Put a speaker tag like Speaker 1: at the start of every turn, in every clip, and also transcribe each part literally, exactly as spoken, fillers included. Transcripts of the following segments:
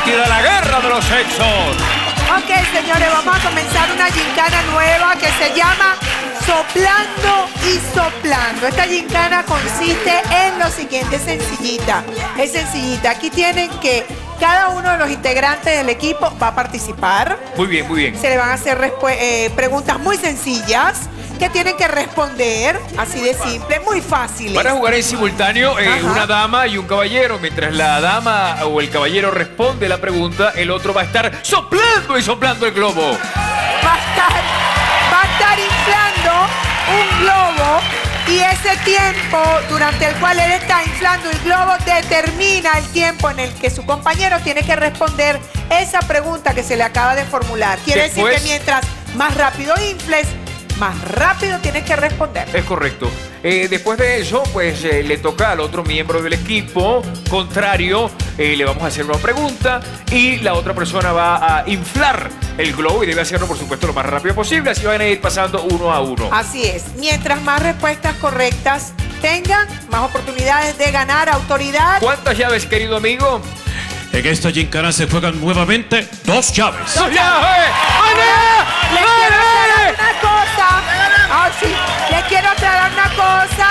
Speaker 1: partida, la guerra de los sexos.
Speaker 2: Ok, señores, vamos a comenzar una gincana nueva que se llama Soplando y Soplando. Esta gincana consiste en lo siguiente, es sencillita, es sencillita. Aquí tienen que, cada uno de los integrantes del equipo va a participar.
Speaker 1: Muy bien, muy bien.
Speaker 2: Se le van a hacer eh, preguntas muy sencillas que tienen que responder, así de simple, muy fáciles.
Speaker 1: Van a jugar en simultáneo eh, una dama y un caballero. Mientras la dama o el caballero responde la pregunta, el otro va a estar soplando y soplando el globo.
Speaker 2: Va a estar, va a estar inflando un globo y ese tiempo durante el cual él está inflando el globo determina el tiempo en el que su compañero tiene que responder esa pregunta que se le acaba de formular. Quiere
Speaker 1: Después,
Speaker 2: decir que mientras más rápido infles, más rápido tienes que responder.
Speaker 1: Es correcto. Eh, después de eso, pues eh, le toca al otro miembro del equipo contrario, eh, le vamos a hacer una pregunta y la otra persona va a inflar el globo y debe hacerlo, por supuesto, lo más rápido posible. Así van a ir pasando uno a uno.
Speaker 2: Así es. Mientras más respuestas correctas tengan, más oportunidades de ganar autoridad.
Speaker 1: ¿Cuántas llaves, querido amigo?
Speaker 3: En esta gincana se juegan nuevamente dos llaves.
Speaker 1: ¡Dos llaves! ¡Ana!
Speaker 2: Les quiero aclarar una cosa. Ah, sí. Les quiero aclarar una cosa.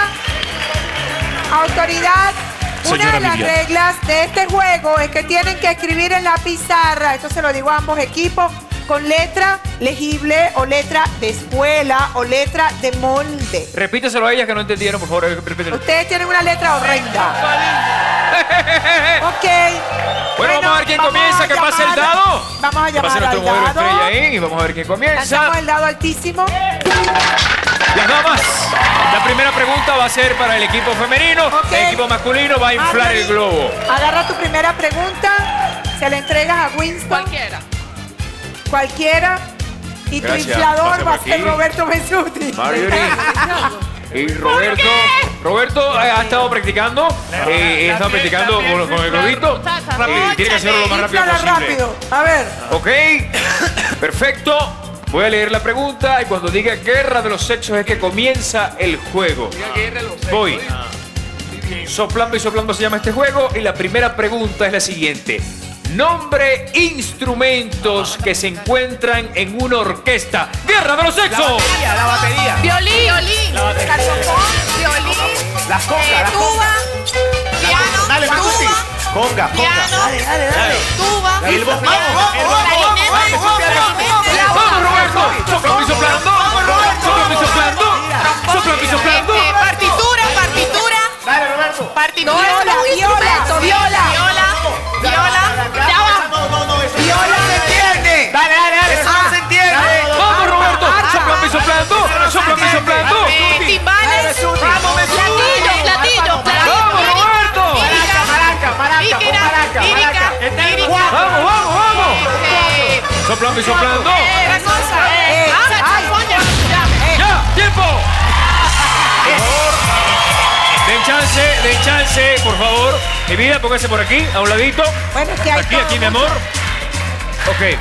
Speaker 2: Autoridad. Una
Speaker 3: Señora
Speaker 2: de las
Speaker 3: Viviana.
Speaker 2: reglas de este juego es que tienen que escribir en la pizarra, esto se lo digo a ambos equipos, con letra legible o letra de escuela o letra de molde.
Speaker 1: Repítaselo a ellas que no entendieron, por favor. Repítelo.
Speaker 2: Ustedes tienen una letra horrenda. Ok.
Speaker 1: Bueno, vamos a ver quién comienza, que pase el dado.
Speaker 2: Vamos a
Speaker 1: Que pase
Speaker 2: llamar
Speaker 1: nuestro
Speaker 2: al
Speaker 1: modelo
Speaker 2: dado.
Speaker 1: estrella ahí y vamos a ver quién comienza.
Speaker 2: Lanzamos el dado altísimo.
Speaker 1: Las damas, la primera pregunta va a ser para el equipo femenino.
Speaker 2: Ok.
Speaker 1: El equipo masculino va a inflar
Speaker 2: Anthony,
Speaker 1: el globo.
Speaker 2: Agarra tu primera pregunta, se la entregas a Winston.
Speaker 4: Cualquiera.
Speaker 2: Cualquiera. Y tu
Speaker 1: Gracias.
Speaker 2: inflador
Speaker 1: Pasa
Speaker 2: va a
Speaker 1: por
Speaker 2: ser
Speaker 1: aquí.
Speaker 2: Roberto Menzuti.
Speaker 1: Marjorie. Y Roberto, Roberto eh, ha estado practicando, eh, ha estado practicando con, con el globito. Eh, tiene que hacerlo lo más rápido
Speaker 2: Inflala
Speaker 1: posible.
Speaker 2: rápido. A ver.
Speaker 1: Ok, perfecto. Voy a leer la pregunta y cuando diga guerra de los sexos es que comienza el juego. Voy. Soplando y soplando se llama este juego y la primera pregunta es la siguiente. Nombre instrumentos que se encuentran en una orquesta. ¡Guerra de los sexos!
Speaker 5: La batería.
Speaker 4: Violín. Violín. Saxofón. Violín.
Speaker 5: Las congas,
Speaker 4: eh,
Speaker 5: las
Speaker 4: tuba.
Speaker 5: congas.
Speaker 4: Piano.
Speaker 5: Dale, Marcusi.
Speaker 4: Tuba.
Speaker 5: Conga, conga.
Speaker 4: Piano.
Speaker 2: Dale, dale, dale.
Speaker 4: Tuba.
Speaker 5: El bo-
Speaker 4: piano,
Speaker 5: vamos, vamos,
Speaker 4: el
Speaker 5: vamos,
Speaker 4: clarinete,
Speaker 5: vamos, vamos,
Speaker 4: trompeta, la
Speaker 1: ¡Vamos,
Speaker 4: voz,
Speaker 1: Roberto! ¡Soplando y soplando! ¡Soplando y soplando! ¡Soplando y soplando!
Speaker 4: eh, partitura, partitura.
Speaker 5: Dale, Roberto.
Speaker 4: Partitura.
Speaker 2: Viola,
Speaker 4: es un
Speaker 2: viola,
Speaker 4: instrumento.
Speaker 2: viola.
Speaker 4: Viola. Viola. Ya va.
Speaker 5: No, no, no, eso
Speaker 2: Viola.
Speaker 5: no se entiende. Dale, dale, dale. Eso no se entiende.
Speaker 1: ¡Vamos, Roberto! ¡Soplando y soplando! ¡Soplando y soplando!
Speaker 4: Eh, timbales.
Speaker 5: Vamos,
Speaker 4: Platillo, platillo, platillo.
Speaker 1: ¡Vamos, Roberto!
Speaker 4: Lírica,
Speaker 5: Maraca, maraca,
Speaker 4: lírica,
Speaker 5: maraca,
Speaker 4: lírica,
Speaker 5: maraca.
Speaker 4: lírica.
Speaker 1: ¡Vamos, vamos, vamos!
Speaker 4: Eh,
Speaker 1: ¡Soplando y soplando!
Speaker 4: otra cosa.
Speaker 2: Eh,
Speaker 4: Ah, saxofón, ya, ya.
Speaker 1: ¡Ya! ¡Tiempo! Por favor, den chance, den chance, por favor. Mi vida, póngase por aquí, a un ladito.
Speaker 2: Bueno, es que hay
Speaker 1: Aquí,
Speaker 2: todo
Speaker 1: aquí, mi
Speaker 2: mucho.
Speaker 1: amor. Ok.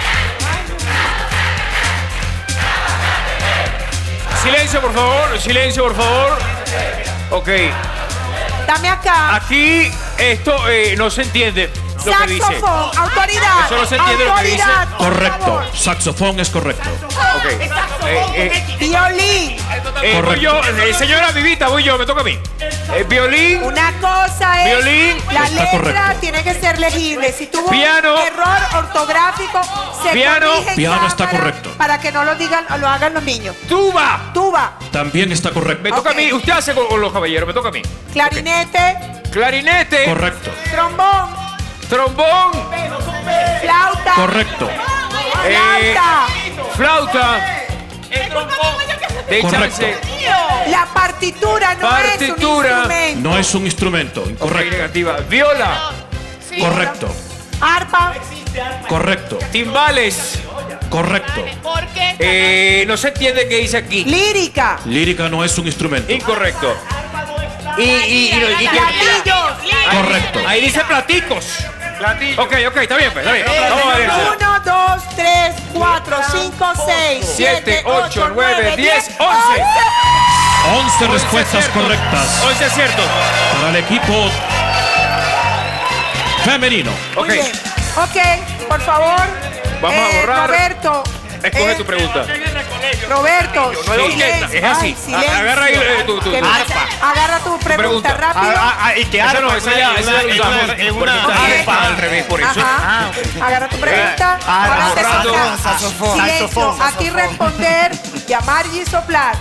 Speaker 1: Silencio, por favor. Silencio, por favor. Ok.
Speaker 2: Dame acá.
Speaker 1: Aquí esto eh, no se entiende lo que dice.
Speaker 2: Saxofón, autoridad.
Speaker 1: Eso no se entiende lo que dice.
Speaker 2: Autoridad, por
Speaker 3: Correcto.
Speaker 2: favor.
Speaker 3: Saxofón es correcto.
Speaker 1: Ok. Eh, eh,
Speaker 2: Violín.
Speaker 1: eh, voy
Speaker 3: Correcto.
Speaker 1: yo. Eh, señora Vivita, voy yo. Me toca a mí. Eh, violín.
Speaker 2: Una cosa es,
Speaker 1: Violín.
Speaker 2: la
Speaker 3: Está
Speaker 2: letra
Speaker 3: correcto.
Speaker 2: tiene que ser legible. Si tuvo
Speaker 1: Piano.
Speaker 2: un error ortográfico, se
Speaker 1: Piano.
Speaker 2: corrige en
Speaker 3: Piano está
Speaker 2: cámara
Speaker 3: correcto.
Speaker 2: para que no lo digan o lo hagan los niños.
Speaker 1: Tuba.
Speaker 2: Tuba,
Speaker 3: También está correcto.
Speaker 1: Me toca
Speaker 2: Ok.
Speaker 1: a mí. Usted hace con, con los caballeros. Me toca a mí.
Speaker 2: clarinete,
Speaker 1: Clarinete.
Speaker 3: Correcto.
Speaker 2: trombón,
Speaker 1: Trombón.
Speaker 2: flauta,
Speaker 3: Correcto.
Speaker 1: Eh,
Speaker 2: flauta.
Speaker 1: flauta. De
Speaker 3: Correcto.
Speaker 1: chance.
Speaker 2: La partitura no
Speaker 1: Partitura.
Speaker 2: es un instrumento.
Speaker 3: No es un instrumento.
Speaker 1: Ok,
Speaker 3: Incorrecto.
Speaker 1: negativa. Viola.
Speaker 4: Sí.
Speaker 3: Correcto.
Speaker 2: Arpa,
Speaker 3: Correcto.
Speaker 1: Timbales.
Speaker 3: Correcto.
Speaker 4: ¿Por qué?
Speaker 1: Eh, no se entiende qué dice aquí.
Speaker 2: lírica,
Speaker 3: Lírica no es un instrumento.
Speaker 1: Incorrecto. Y, y, y, y- y-
Speaker 2: platillos.
Speaker 3: Correcto.
Speaker 1: ahí dice platicos. Ok, ok, está bien, pues, está bien. Vamos a ver.
Speaker 2: uno, dos, tres, cuatro, cinco, seis,
Speaker 1: siete, ocho, nueve, diez, once.
Speaker 3: once respuestas
Speaker 1: aciertos.
Speaker 3: correctas
Speaker 1: once aciertos.
Speaker 3: para el equipo femenino.
Speaker 1: Ok.
Speaker 2: Muy bien. Ok, por favor.
Speaker 1: Vamos a
Speaker 2: eh,
Speaker 1: borrar.
Speaker 2: Roberto.
Speaker 1: Escoge
Speaker 2: eh,
Speaker 1: tu pregunta.
Speaker 2: Roberto.
Speaker 1: no es
Speaker 2: silencio.
Speaker 1: es así.
Speaker 2: Ay, silencio.
Speaker 1: Agarra ahí, eh, tu- tu-
Speaker 2: Que
Speaker 1: tu-
Speaker 2: me-
Speaker 1: arpa.
Speaker 2: Agarra tu pregunta,
Speaker 1: pregunta.
Speaker 2: rápido.
Speaker 5: Ah, ah, y que
Speaker 1: Esa
Speaker 5: arpa,
Speaker 1: no, esa ya, esa ya la usamos.
Speaker 3: es
Speaker 1: Porque
Speaker 3: una-
Speaker 1: está
Speaker 2: Ok.
Speaker 1: arpa al revés, por eso.
Speaker 2: Ajá. Agarra tu pregunta.
Speaker 5: Ah,
Speaker 2: Ahora te
Speaker 1: borrando.
Speaker 2: toca.
Speaker 5: Saxofón.
Speaker 2: Silencio.
Speaker 5: Saxofón.
Speaker 2: Aquí responder, llamar y soplar.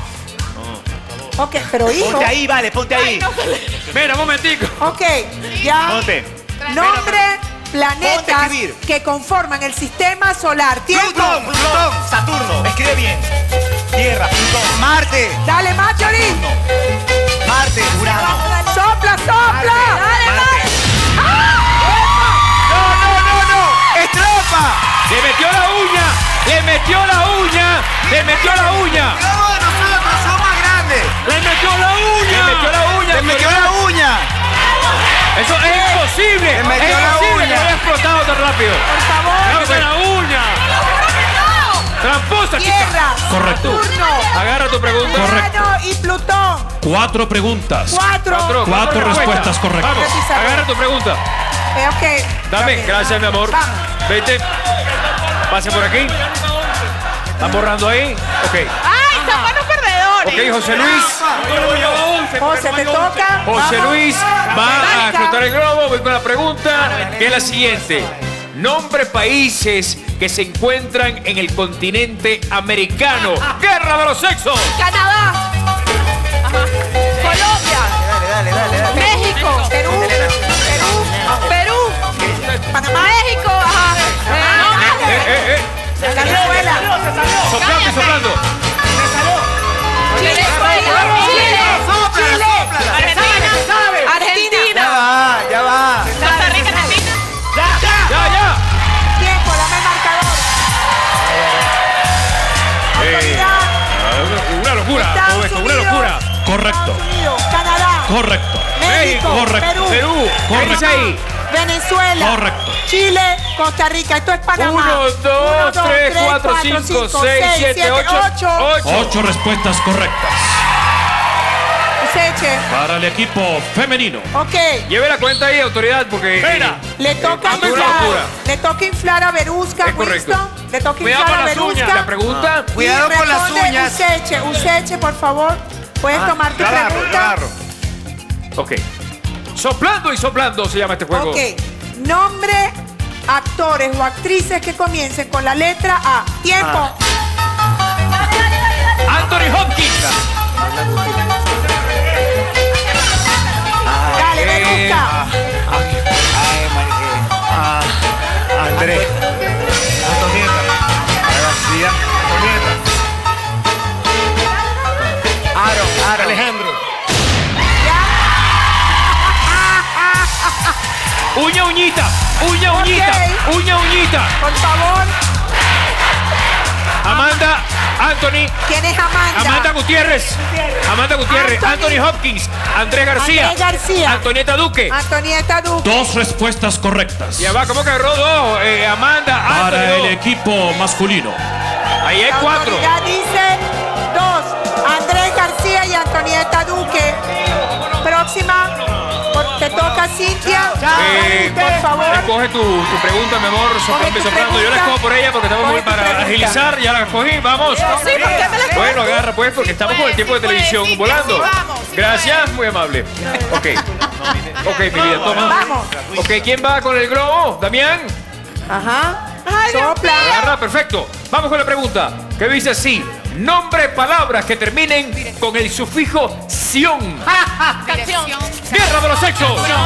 Speaker 2: Ok, pero hijo.
Speaker 5: Ponte ahí, vale, ponte ahí.
Speaker 1: Mira, un momentico.
Speaker 2: Ok, ya.
Speaker 5: Ponte.
Speaker 2: Nombre,
Speaker 5: Ponte a
Speaker 2: planetas
Speaker 5: escribir.
Speaker 2: que conforman el sistema solar. Tiempo.
Speaker 5: Plutón, Plutón, Saturno. Escribe bien. Tierra, Plutón. Marte,
Speaker 2: Dale, Marjorie.
Speaker 5: Marte, Urano.
Speaker 2: Sopla, sopla. Dale,
Speaker 5: Marte.
Speaker 2: Mar-
Speaker 5: No, no, no, no. ¡Es trampa!
Speaker 1: Le metió la uña. Le metió la uña. Le metió la uña.
Speaker 5: No, nosotros somos más grandes.
Speaker 1: Le metió la uña. Le metió la uña.
Speaker 5: ¡Le metió la uña!
Speaker 1: Eso es imposible.
Speaker 5: Le metió
Speaker 1: es
Speaker 5: la
Speaker 1: imposible
Speaker 5: uña.
Speaker 1: que lo haya explotado tan rápido.
Speaker 2: Por favor.
Speaker 1: ¡Le metió la uña! ¡Tramposa, chica!
Speaker 2: Tierra.
Speaker 3: Correcto.
Speaker 2: Saturno.
Speaker 1: Agarra tu pregunta.
Speaker 3: Correcto.
Speaker 2: Urano y Plutón.
Speaker 3: Cuatro preguntas.
Speaker 2: Cuatro.
Speaker 1: Cuatro,
Speaker 3: Cuatro respuestas correctas.
Speaker 1: Vamos,
Speaker 2: Pizarrón.
Speaker 1: agarra tu pregunta.
Speaker 2: Eh, ok.
Speaker 1: Dame,
Speaker 2: Dame.
Speaker 1: gracias, mi amor.
Speaker 2: Vamos.
Speaker 1: Vete. Pase por aquí. ¿Están borrando ahí? Ok.
Speaker 4: ¡Ay, son buenos perdedores!
Speaker 1: Ok, José Luis.
Speaker 2: José, te toca.
Speaker 1: José
Speaker 2: Vamos.
Speaker 1: Luis va a
Speaker 2: Arranca.
Speaker 1: explotar el globo. Voy con la pregunta, que es la siguiente. Nombre países que se encuentran en el continente americano. ¡Guerra de los sexos!
Speaker 2: Canadá. Colombia.
Speaker 5: Dale, dale, dale, dale.
Speaker 2: México. Perú. Perú. Perú. Panamá. México. Ajá.
Speaker 1: Eh, eh, eh.
Speaker 2: Venezuela.
Speaker 1: Soplando y soplando.
Speaker 2: Chile. Chile.
Speaker 5: Sopla,
Speaker 2: Chile.
Speaker 5: sopla.
Speaker 4: Argentina.
Speaker 5: Ya
Speaker 2: Argentina.
Speaker 5: va, ya va.
Speaker 4: Costa Rica, Argentina.
Speaker 1: Ya, ya.
Speaker 2: Tiempo, dame el marcador.
Speaker 1: Eh,
Speaker 2: Autoridad.
Speaker 1: una locura. Todo
Speaker 2: Estados
Speaker 1: esto, una
Speaker 2: Unidos.
Speaker 1: locura.
Speaker 3: Correcto.
Speaker 2: Estados Unidos, Canadá.
Speaker 3: Correcto.
Speaker 2: México.
Speaker 3: Correcto.
Speaker 2: Perú.
Speaker 1: Perú. ¿Qué dice ahí?
Speaker 2: Venezuela.
Speaker 3: Correcto.
Speaker 2: Chile, Costa Rica. Esto es Panamá.
Speaker 1: Uno, dos,
Speaker 2: Uno,
Speaker 1: tres, cuatro, cinco, seis, siete, ocho. Ocho.
Speaker 3: Ocho respuestas correctas.
Speaker 2: Useche.
Speaker 3: Para el equipo femenino.
Speaker 2: Ok.
Speaker 1: Lleve la cuenta ahí, autoridad, porque...
Speaker 3: Espera.
Speaker 2: Le toca
Speaker 1: Eh, una
Speaker 2: inflar.
Speaker 1: locura.
Speaker 2: Le toca inflar a Verusca,
Speaker 1: Es correcto.
Speaker 2: Winston. Le toca
Speaker 1: Cuidado
Speaker 2: inflar
Speaker 1: con
Speaker 2: a
Speaker 1: las uñas.
Speaker 2: Verusca.
Speaker 1: La pregunta...
Speaker 2: Y
Speaker 5: Cuidado con las
Speaker 2: responde
Speaker 5: uñas.
Speaker 2: Useche. Useche, por favor. Puedes tomar tu
Speaker 5: Yo agarro, yo
Speaker 2: pregunta.
Speaker 5: agarro.
Speaker 1: Ok. Soplando y soplando se llama este juego.
Speaker 2: Ok. Nombre, actores o actrices que comiencen con la letra A. Tiempo.
Speaker 1: Anthony Hopkins.
Speaker 2: Dale,
Speaker 1: Eh,
Speaker 2: Verusca.
Speaker 5: Ay, marique. Ah, Andrés. Antonieta. García. Antonieta. Aaron, Aaron. Alejandro.
Speaker 1: Uña, uñita. Uña, uñita.
Speaker 2: Ok.
Speaker 1: Uña, uñita.
Speaker 2: Por favor.
Speaker 1: Amanda, Anthony.
Speaker 2: ¿Quién es Amanda?
Speaker 1: Amanda Gutiérrez. Amanda Gutiérrez.
Speaker 2: Anthony.
Speaker 1: Anthony Hopkins. Andrés García.
Speaker 2: Andrés García.
Speaker 1: Antonieta Duque.
Speaker 2: Antonieta Duque.
Speaker 3: Dos respuestas correctas.
Speaker 1: Ya va, ¿cómo que agarró dos? Eh, Amanda,
Speaker 3: Para
Speaker 1: Anthony,
Speaker 3: el
Speaker 1: dos.
Speaker 3: equipo masculino.
Speaker 1: Ahí hay
Speaker 2: La
Speaker 1: cuatro.
Speaker 2: autoridad dice dos. Andrés García y Antonieta Duque. Próxima. Por- te toca Cintia.
Speaker 1: Eh,
Speaker 2: por favor.
Speaker 1: Escoge tu, tu pregunta, mi amor, soplando y
Speaker 2: tu
Speaker 1: soplando. Yo la
Speaker 2: pregunta.
Speaker 1: escojo por ella porque estamos
Speaker 2: Coge
Speaker 1: muy
Speaker 2: tu
Speaker 1: para
Speaker 2: pregunta.
Speaker 1: agilizar. Ya la escogí, vamos.
Speaker 4: Sí, ¿por qué me la escoges
Speaker 1: Bueno,
Speaker 4: tú?
Speaker 1: agarra pues porque estamos con el tiempo de
Speaker 4: sí puede,
Speaker 1: televisión
Speaker 4: sí,
Speaker 1: volando.
Speaker 4: sí, vamos, sí
Speaker 1: Gracias, muy amable. Ok. Ok, mi vida, toma.
Speaker 2: Vamos.
Speaker 1: Ok, ¿quién va con el globo? ¿Damián?
Speaker 2: Ajá.
Speaker 4: Ay, Dios
Speaker 2: Sopla.
Speaker 1: Agarra, perfecto. Vamos con la pregunta. Que dice así. Nombre palabras que terminen con el sufijo sion.
Speaker 4: Canción.
Speaker 1: Guerra de los sexos.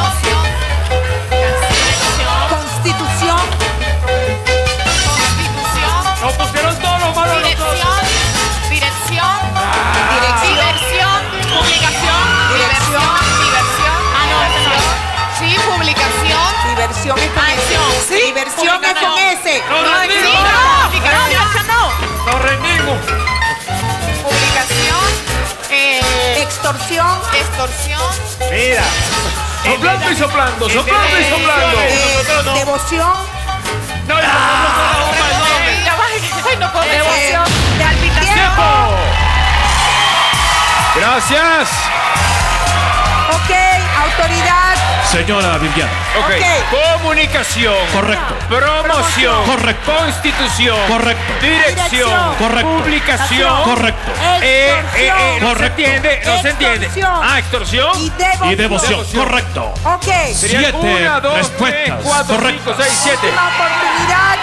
Speaker 2: Constitución.
Speaker 4: Constitución.
Speaker 1: Nos pusieron todos los malos nosotros.
Speaker 4: Dirección. Dirección. Diversión. Publicación. Diversión. Diversión. Ah, no, ese no es. Sí, publicación.
Speaker 2: Diversión es con
Speaker 4: Acción.
Speaker 2: S.
Speaker 4: Sí.
Speaker 2: Diversión es con S.
Speaker 1: No, no,
Speaker 4: No,
Speaker 1: no,
Speaker 4: sí,
Speaker 1: no.
Speaker 4: no. Publicación. no.
Speaker 1: Nos rendimos.
Speaker 4: Publicación. Eh,
Speaker 2: Extorsión.
Speaker 4: extorsión.
Speaker 5: Mira.
Speaker 1: Soplando y soplando, soplando y soplando.
Speaker 2: eh, devoción.
Speaker 1: No, ya,
Speaker 4: Ay, ya va. Ay, no puedo.
Speaker 2: Devoción.
Speaker 4: De palpitación.
Speaker 1: ¡Tiempo! Gracias.
Speaker 2: Ok, autoridad.
Speaker 3: Señora Viviana.
Speaker 1: Ok.
Speaker 2: Ok.
Speaker 1: Comunicación.
Speaker 3: Correcto.
Speaker 1: Promoción.
Speaker 3: Correcto.
Speaker 1: Constitución.
Speaker 3: Correcto.
Speaker 1: Dirección.
Speaker 2: Dirección.
Speaker 3: Correcto.
Speaker 1: Publicación.
Speaker 3: Correcto.
Speaker 1: Eh, eh, eh, no se
Speaker 3: Correcto.
Speaker 1: entiende, no se entiende.
Speaker 2: Extorsión.
Speaker 1: Ah, extorsión.
Speaker 2: Y devoción.
Speaker 3: Y devoción. Correcto.
Speaker 2: Ok.
Speaker 1: Serían
Speaker 3: Siete
Speaker 1: una, dos,
Speaker 3: respuestas
Speaker 1: tres, cuatro, cinco,
Speaker 3: correctas.
Speaker 1: seis, siete.
Speaker 2: Última oportunidad.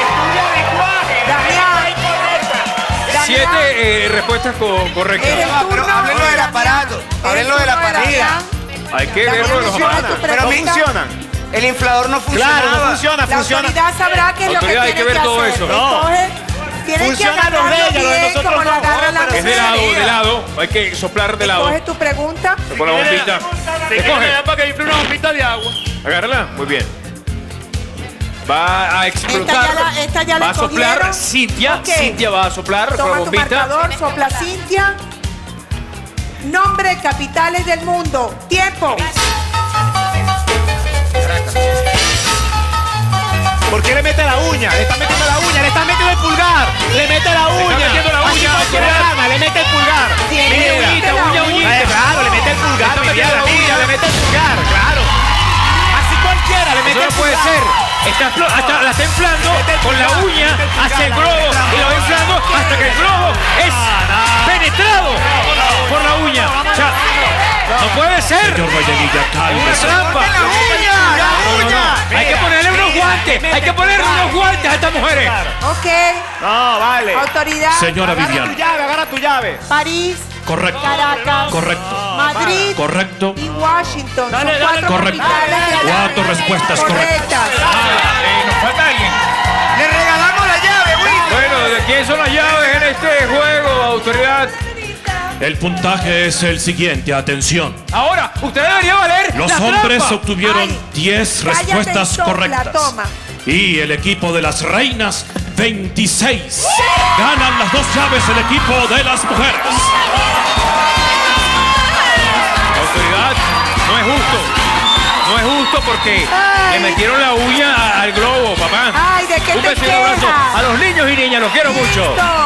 Speaker 2: Damián. Damián.
Speaker 1: Siete eh, respuestas co- correctas.
Speaker 2: Eres
Speaker 5: Ah, pero
Speaker 2: turno
Speaker 5: háblenlo del
Speaker 2: de
Speaker 5: aparato.
Speaker 2: Damián.
Speaker 5: Háblenlo de la
Speaker 2: Eres turno de
Speaker 5: partida.
Speaker 2: Damián.
Speaker 1: Hay que
Speaker 2: Damián,
Speaker 1: verlo de los
Speaker 2: menciona
Speaker 1: aparatos.
Speaker 2: tu
Speaker 5: Pero
Speaker 2: pregunta.
Speaker 5: funcionan. El inflador no funcionaba.
Speaker 6: Claro, no funciona,
Speaker 2: La
Speaker 6: funciona.
Speaker 2: autoridad sabrá qué es lo que
Speaker 1: Autoridad, hay
Speaker 2: tiene
Speaker 1: que ver todo
Speaker 2: hacer.
Speaker 1: eso.
Speaker 6: No.
Speaker 2: Escoge, tienen
Speaker 6: Funciona
Speaker 2: que
Speaker 6: los de
Speaker 2: agarrarlo
Speaker 6: ella, los de
Speaker 2: bien,
Speaker 6: nosotros
Speaker 2: como lo
Speaker 6: no.
Speaker 2: agarra la
Speaker 1: Es de lado,
Speaker 2: mujer.
Speaker 1: de lado. Hay que soplar de lado.
Speaker 2: Escoge tu pregunta.
Speaker 1: Con la bombita. Escoge.
Speaker 6: para que infle una bombita de agua.
Speaker 1: Agárrala. Muy bien. Va a explotar.
Speaker 2: Esta ya la- esta ya la
Speaker 1: va a soplar
Speaker 2: cogieron.
Speaker 1: Cintia.
Speaker 2: Ok.
Speaker 1: Cintia va a soplar con la
Speaker 2: Toma tu
Speaker 1: bombita.
Speaker 2: marcador, sopla Cintia. Nombre, capitales del mundo. Tiempo.
Speaker 6: ¿Por qué le mete la uña? Le está metiendo la uña, le está metiendo el pulgar. Le mete la uña.
Speaker 1: metiendo la
Speaker 6: Así
Speaker 1: uña,
Speaker 6: cualquiera
Speaker 1: autoridad.
Speaker 6: gana, le mete el pulgar.
Speaker 2: Tiene
Speaker 6: Mira.
Speaker 2: uñita,
Speaker 1: uña,
Speaker 2: la
Speaker 1: uñita.
Speaker 6: Eh, claro, le mete el pulgar,
Speaker 1: Está metiendo
Speaker 6: Viviana,
Speaker 1: la uña.
Speaker 6: mira, le mete el pulgar, claro. Así cualquiera le mete
Speaker 1: Eso
Speaker 6: el
Speaker 1: no puede
Speaker 6: pulgar.
Speaker 1: ser. Está, flo- hasta- la está inflando
Speaker 6: Mete el
Speaker 1: con la
Speaker 6: pulgar,
Speaker 1: uña
Speaker 6: mete el pulgar,
Speaker 1: hacia el
Speaker 6: la
Speaker 1: globo
Speaker 6: letra.
Speaker 1: y lo va inflando hasta que el globo es penetrado por la uña. O sea, no puede ser.
Speaker 3: Señor Vallenilla,
Speaker 1: Es una
Speaker 3: cálmese.
Speaker 1: trampa.
Speaker 5: ¡La uña! ¡La uña!
Speaker 1: Hay que ponerle unos guantes. Hay que ponerle unos guantes a estas mujeres.
Speaker 2: Ok.
Speaker 6: No, vale.
Speaker 2: Autoridad.
Speaker 3: Señora
Speaker 6: Agarra tu
Speaker 3: Viviana.
Speaker 6: llave, agarra tu llave.
Speaker 2: París,
Speaker 3: Correcto.
Speaker 2: Caracas,
Speaker 3: Correcto.
Speaker 2: Madrid
Speaker 3: Correcto.
Speaker 2: y Washington.
Speaker 6: Dale,
Speaker 2: Son
Speaker 6: dale,
Speaker 2: cuatro
Speaker 3: correcto.
Speaker 2: capitales de la-
Speaker 3: Cuatro respuestas
Speaker 2: correctas.
Speaker 1: Ah, eh, nos falta alguien.
Speaker 5: Le regalamos la llave, Wilton.
Speaker 1: Bueno, ¿de quién son las llaves en este juego, autoridad?
Speaker 3: El puntaje es el siguiente. Atención.
Speaker 1: Ahora, usted debería valer
Speaker 3: Los
Speaker 1: la
Speaker 3: hombres
Speaker 1: trampa.
Speaker 3: obtuvieron
Speaker 2: Ay,
Speaker 3: diez
Speaker 2: cállate y
Speaker 3: respuestas
Speaker 2: sopla,
Speaker 3: correctas.
Speaker 2: toma.
Speaker 3: Y el equipo de las reinas, veintiséis. Ganan las dos llaves el equipo de las mujeres.
Speaker 1: Autoridad, no es justo. No es justo porque
Speaker 2: Ay.
Speaker 1: le metieron la uña a- al globo, papá.
Speaker 2: Ay, ¿de qué
Speaker 1: Un
Speaker 2: te
Speaker 1: beso y un abrazo
Speaker 2: quejas?
Speaker 1: a los niños y niñas, los quiero mucho.
Speaker 2: Listo.